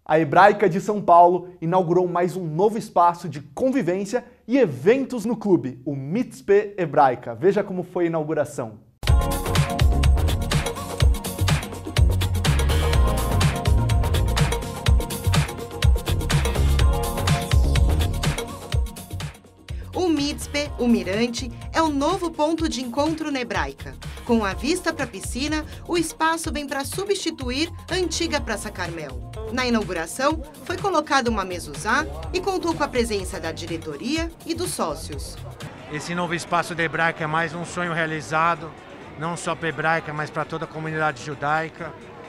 A Hebraica de São Paulo inaugurou mais um novo espaço de convivência e eventos no clube, o Mitzpe Hebraica. Veja como foi a inauguração. O Mitzpe, o Mirante, é o novo ponto de encontro na Hebraica. Com a vista para a piscina, o espaço vem para substituir a antiga Praça Carmel. Na inauguração, foi colocada uma mezuzá e contou com a presença da diretoria e dos sócios. Esse novo espaço da Hebraica é mais um sonho realizado, não só para a Hebraica, mas para toda a comunidade judaica.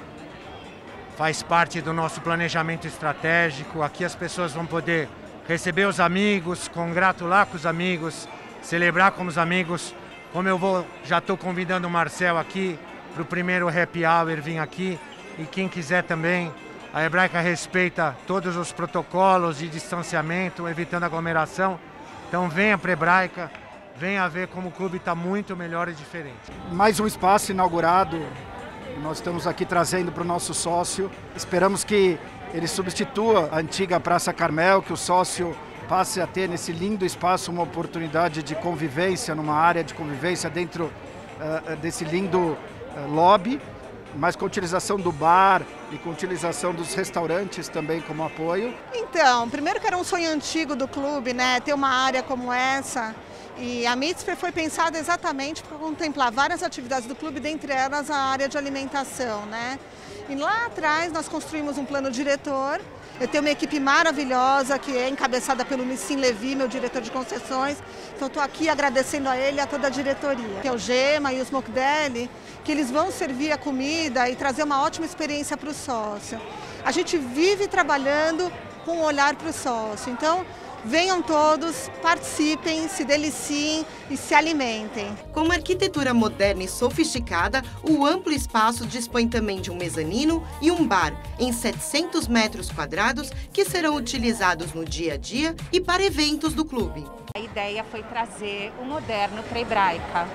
Faz parte do nosso planejamento estratégico. Aqui as pessoas vão poder receber os amigos, congratular com os amigos, celebrar com os amigos. Como já estou convidando o Marcel aqui para o primeiro happy hour vir aqui. E quem quiser também, a Hebraica respeita todos os protocolos de distanciamento, evitando aglomeração. Então venha para a Hebraica, venha ver como o clube está muito melhor e diferente. Mais um espaço inaugurado, nós estamos aqui trazendo para o nosso sócio. Esperamos que ele substitua a antiga Praça Carmel, que o sócio passe a ter nesse lindo espaço uma oportunidade de convivência, numa área de convivência dentro desse lindo lobby, mas com utilização do bar e com utilização dos restaurantes também como apoio. Então, primeiro que era um sonho antigo do clube, né, ter uma área como essa. E a Mitzpe foi pensada exatamente para contemplar várias atividades do clube, dentre elas a área de alimentação, né? E lá atrás nós construímos um plano diretor. Eu tenho uma equipe maravilhosa que é encabeçada pelo Nissim Levi, meu diretor de concessões. Então estou aqui agradecendo a ele e a toda a diretoria. Que é o Gema e os Mokdeli, que eles vão servir a comida e trazer uma ótima experiência para o sócio. A gente vive trabalhando com um olhar para o sócio. Então, venham todos, participem, se deliciem e se alimentem. Com uma arquitetura moderna e sofisticada, o amplo espaço dispõe também de um mezanino e um bar em 700 metros quadrados que serão utilizados no dia a dia e para eventos do clube. A ideia foi trazer o moderno para a Hebraica.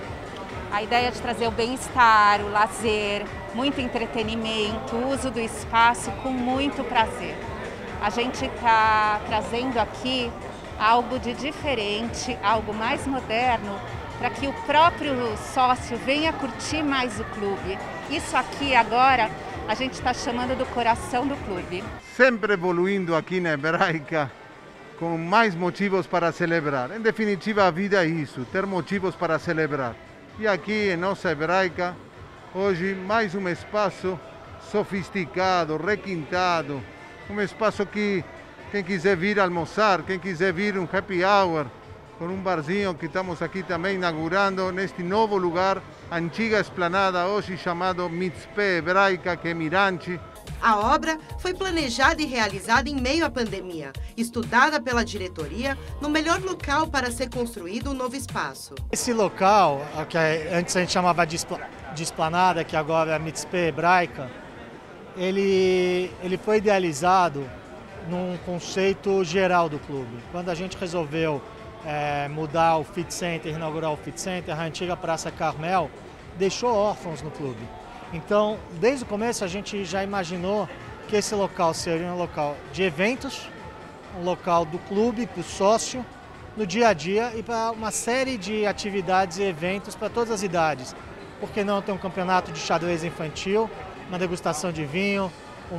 A ideia de trazer o bem-estar, o lazer, muito entretenimento, o uso do espaço com muito prazer. A gente está trazendo aqui algo de diferente, algo mais moderno, para que o próprio sócio venha curtir mais o clube. Isso aqui agora a gente está chamando do coração do clube. Sempre evoluindo aqui na Hebraica, com mais motivos para celebrar. Em definitiva, a vida é isso, ter motivos para celebrar. E aqui em nossa Hebraica, hoje mais um espaço sofisticado, requintado, um espaço que quem quiser vir almoçar, quem quiser vir um happy hour, com um barzinho que estamos aqui também inaugurando neste novo lugar, antiga esplanada, hoje chamado Mitzpe Hebraica, que é Mirante. A obra foi planejada e realizada em meio à pandemia, estudada pela diretoria no melhor local para ser construído um novo espaço. Esse local, que antes a gente chamava de esplanada, que agora é a Mitzpe Hebraica, ele foi idealizado num conceito geral do clube. Quando a gente resolveu mudar o Fit Center, inaugurar o Fit Center, a antiga Praça Carmel deixou órfãos no clube. Então, desde o começo a gente já imaginou que esse local seria um local de eventos, um local do clube, para o sócio, no dia a dia e para uma série de atividades e eventos para todas as idades. Por que não ter um campeonato de xadrez infantil, uma degustação de vinho,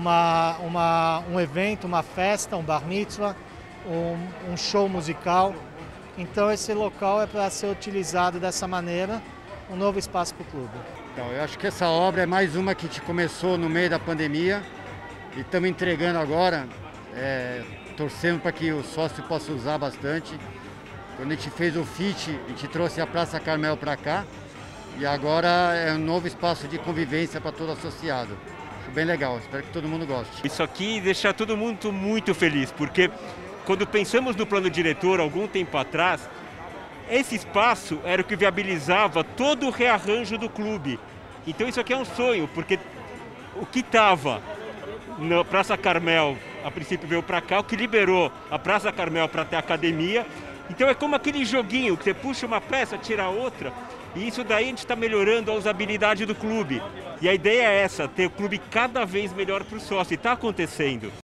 um evento, uma festa, um bar mitzvah, um show musical. Então esse local é para ser utilizado dessa maneira, um novo espaço para o clube. Então, eu acho que essa obra é mais uma que a gente começou no meio da pandemia e estamos entregando agora, torcendo para que o sócio possa usar bastante. Quando a gente fez o FIT, a gente trouxe a Praça Carmel para cá. E agora é um novo espaço de convivência para todo associado. Acho bem legal, espero que todo mundo goste. Isso aqui deixa todo mundo muito feliz, porque quando pensamos no plano diretor, algum tempo atrás, esse espaço era o que viabilizava todo o rearranjo do clube. Então isso aqui é um sonho, porque o que estava na Praça Carmel, a princípio veio para cá, o que liberou a Praça Carmel para ter academia. Então é como aquele joguinho, que você puxa uma peça, tira outra. E isso daí a gente está melhorando a usabilidade do clube. E a ideia é essa, ter o clube cada vez melhor para o sócio. E está acontecendo.